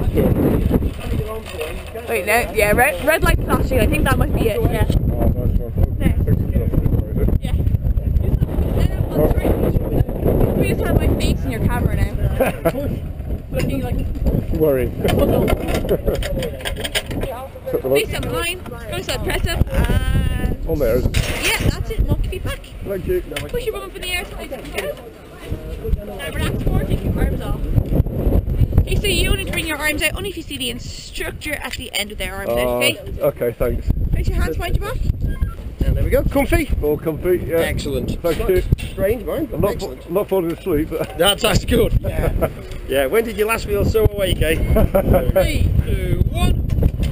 Wait, no, yeah, red light flashing. I think that might be it. Yeah. Oh, nice one. Yeah. We just have my face in your camera now. Looking like. Worry. Face on the line. Go inside, press up, and. On there, isn't it? Yeah, that's it. Monkey feet back. Thank you. Push your bum up in the air so you can get. Now relax more, take your arms off. Okay, so you only need to bring your arms out only if you see the instructor at the end of their arms out, okay? Okay, thanks. Place your hands behind your back. And there we go, comfy. All comfy, yeah. Excellent. Thank you. Strange, mine, but excellent. I'm not falling asleep. But That's good. Yeah. Yeah, when did you last feel so awake, eh? 3, 2, 1.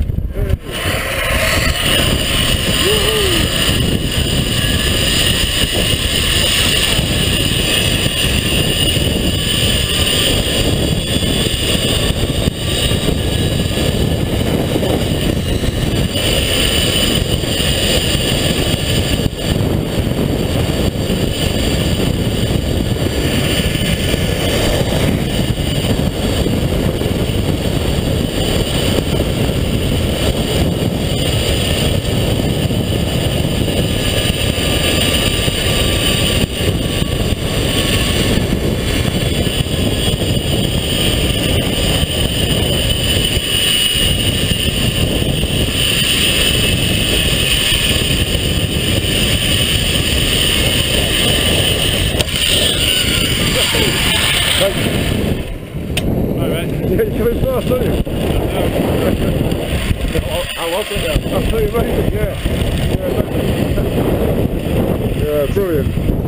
I was it there. Absolutely amazing, yeah. Yeah, brilliant.